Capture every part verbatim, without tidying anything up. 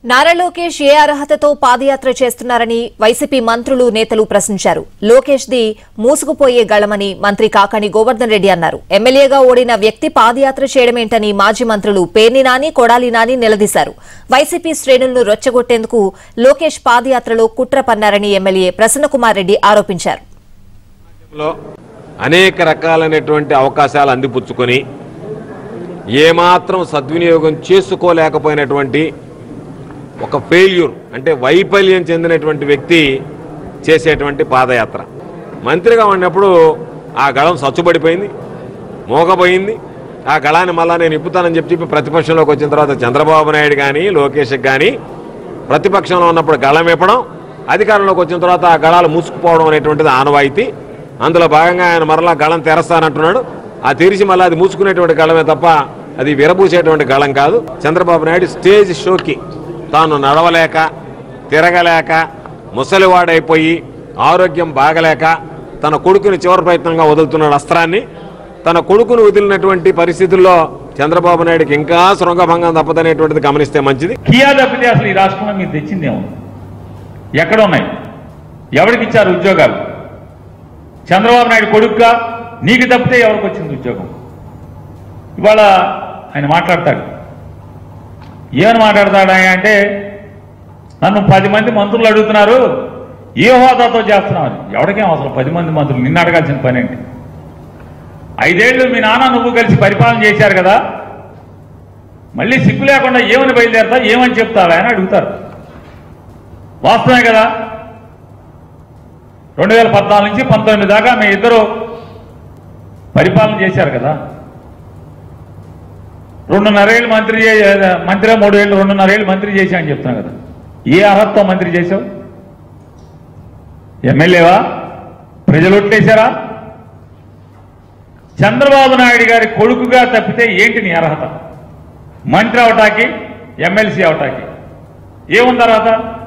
నారా లోకేష్ ఏ అర్హతతో పాదయాత్ర చేస్తున్నారని వైసీపీ మంత్రులు నేతలు ప్రశ్నించారు. లోకేష్ ది మూసుకుపోయే గళమని మంత్రి కాకాని గోవర్ధన్ రెడ్డి అన్నారు. ఎమ్మెల్యేగా ఓడిన వ్యక్తి పాదయాత్ర చేయడమేంటని మాజీ మంత్రులు పేర్ని నాని, కొడాలి నాని నిలదీశారు. వైసీపీ శ్రేణులను రొచ్చగొట్టేందుకు లోకేష్ పాదయాత్రలో కుట్ర పన్నారని ఎమ్మెల్యే ప్రసన్నకుమార్ రెడ్డి ఆరోపించారు. అనేక రకాలైనటువంటి అవకాశాలు అందిపుచ్చుకొని ఏమాత్రం సద్వినియోగం చేసుకోలేకపోయినటువంటి ఒక ఫెయిల్యూర్ అంటే వైఫల్యం చెందినటువంటి వ్యక్తి చేసేటువంటి పాదయాత్ర. మంత్రిగా ఉన్నప్పుడు ఆ గళం సచ్చుబడిపోయింది, మోగపోయింది. ఆ గళాన్ని మళ్ళా నేను ఇప్పుతానని చెప్పి చెప్పి ప్రతిపక్షంలోకి వచ్చిన తర్వాత చంద్రబాబు నాయుడు కానీ లోకేష్కి కానీ ప్రతిపక్షంలో ఉన్నప్పుడు గళం ఇప్పడం, అధికారంలోకి వచ్చిన తర్వాత ఆ గళాలు మూసుకుపోవడం అనేటువంటిది ఆనవాయితీ. అందులో భాగంగా ఆయన మరలా గళం తెరస్తానంటున్నాడు. ఆ తెరిచి మళ్ళీ అది మూసుకునేటువంటి గళమే తప్ప అది విరబూసేటువంటి గళం కాదు. చంద్రబాబు నాయుడు స్టేజ్ షోకి తాను నడవలేక తిరగలేక ముసలివాడైపోయి ఆరోగ్యం బాగలేక తన కొడుకుని చివరి ప్రయత్నంగా వదులుతున్నాడు అస్త్రాన్ని. తన కొడుకును వదిలినటువంటి పరిస్థితుల్లో చంద్రబాబు నాయుడుకి ఇంకా శృంగభంగం తప్పదనేటువంటిది గమనిస్తే మంచిది. కియా తప్పితే అసలు ఈ రాష్ట్రంలో మీరు తెచ్చిందేమో ఎక్కడ ఉన్నాయి? ఎవరికి ఇచ్చారు ఉద్యోగాలు? చంద్రబాబు నాయుడు కొడుకుగా నీకు తప్పితే ఎవరికి వచ్చింది ఉద్యోగం? ఇవాళ ఆయన మాట్లాడతాడు. ఏమని మాట్లాడతాడు ఆయన అంటే, నన్ను పది మంది మంత్రులు అడుగుతున్నారు ఏ హోదాతో చేస్తున్నావు. ఎవరికేం అవసరం పది మంది మంత్రులు? నిన్ను అడగాల్సిన పని ఏంటి? ఐదేళ్లు మీ నాన్న నువ్వు కలిసి పరిపాలన చేశారు కదా, మళ్ళీ సిగ్గు లేకుండా ఏమని బయలుదేరతా, ఏమని చెప్తావా అని అడుగుతారు. వాస్తవమే కదా. రెండు వేల పద్నాలుగు నుంచి పంతొమ్మిది దాకా మీ ఇద్దరు పరిపాలన చేశారు కదా. రెండున్నరేళ్ళు మంత్రి మంత్రి మూడు ఏళ్ళు రెండున్నరేళ్ళు మంత్రి చేశా అని చెప్తున్నా కదా. ఏ అర్హతతో మంత్రి చేశావు? ఎమ్మెల్యేవా? ప్రజలు ఓట్లేశారా? చంద్రబాబు నాయుడు గారి కొడుకుగా తప్పితే ఏంటి నీ అర్హత? మంత్రి అవటానికి, ఎమ్మెల్సీ అవటానికి ఏముంది అర్హత?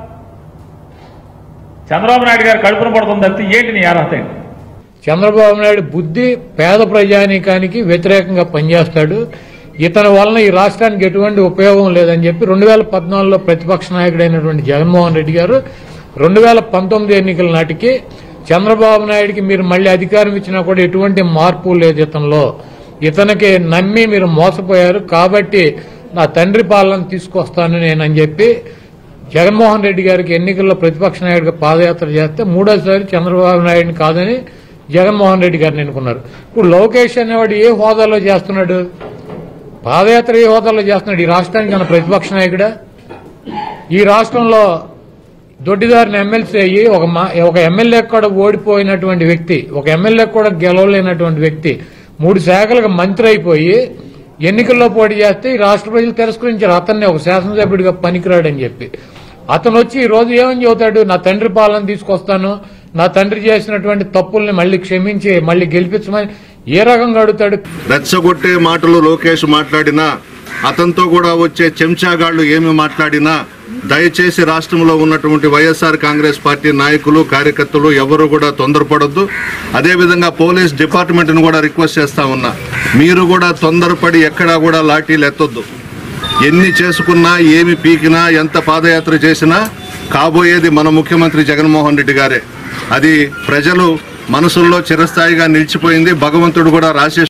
చంద్రబాబు నాయుడు గారు కడుపున పడుతుంది తప్పితే ఏంటి నీ అర్హత ఏంటి? చంద్రబాబు నాయుడు బుద్ధి పేద ప్రజానీకానికి వ్యతిరేకంగా పనిచేస్తాడు. ఇతని వలన ఈ రాష్ట్రానికి ఎటువంటి ఉపయోగం లేదని చెప్పి రెండు వేల పద్నాలుగులో ప్రతిపక్ష నాయకుడైనటువంటి జగన్మోహన్ రెడ్డి గారు రెండు వేల పంతొమ్మిది ఎన్నికల నాటికి చంద్రబాబు నాయుడికి మీరు మళ్లీ అధికారం ఇచ్చినా కూడా ఎటువంటి మార్పు లేదు ఇతనిలో, ఇతనికి నమ్మి మీరు మోసపోయారు కాబట్టి నా తండ్రి పాలన తీసుకొస్తాను నేనని చెప్పి జగన్మోహన్ రెడ్డి గారికి ఎన్నికల్లో ప్రతిపక్ష నాయుడిగా పాదయాత్ర చేస్తే మూడోసారి చంద్రబాబు నాయుడిని కాదని జగన్మోహన్ రెడ్డి గారిని ఎన్నుకున్నారు. ఇప్పుడు లోకేష్ అనేవాడు ఏ హోదాలో చేస్తున్నాడు? పాదయాత్ర ఏ హోదాలో చేస్తున్నాడు? ఈ రాష్ట్రానికి మన ప్రతిపక్ష నాయకుడా? ఈ రాష్ట్రంలో దొడ్డిదారిని ఎమ్మెల్సీ అయ్యి ఒక ఒక ఎమ్మెల్యే కూడా ఓడిపోయినటువంటి వ్యక్తి, ఒక ఎమ్మెల్యే కూడా గెలవలేనటువంటి వ్యక్తి మూడు శాఖలకు మంత్రి అయిపోయి ఎన్నికల్లో పోటీ చేస్తే ఈ రాష్ట్ర ప్రజలు తిరస్కరించారు. అతన్ని ఒక శాసనసభ్యుడిగా పనికిరాడని చెప్పి అతను వచ్చి ఈ రోజు ఏమని చెబుతాడు? నా తండ్రి పాలన తీసుకొస్తాను, నా తండ్రి చేసినటువంటి తప్పుల్ని మళ్లీ క్షమించి మళ్లీ గెలిపించమని ఏ రకంగా అడుగుతాడు? రెచ్చగొట్టే మాటలు లోకేష్ మాట్లాడినా, అతనితో కూడా వచ్చే చెంచాగాళ్లు ఏమి మాట్లాడినా దయచేసి రాష్ట్రంలో ఉన్నటువంటి వైఎస్ఆర్ కాంగ్రెస్ పార్టీ నాయకులు కార్యకర్తలు ఎవరు కూడా తొందరపడొద్దు. అదేవిధంగా పోలీస్ డిపార్ట్మెంట్ను కూడా రిక్వెస్ట్ చేస్తా ఉన్నా, మీరు కూడా తొందరపడి ఎక్కడా కూడా లాఠీలు ఎత్తొద్దు. ఎన్ని చేసుకున్నా, ఏమి పీకినా, ఎంత పాదయాత్ర చేసినా కాబోయేది మన ముఖ్యమంత్రి జగన్మోహన్ రెడ్డి గారే. అది ప్రజలు మనసుల్లో చిరస్థాయిగా నిలిచిపోయింది. భగవంతుడు కూడా రాసే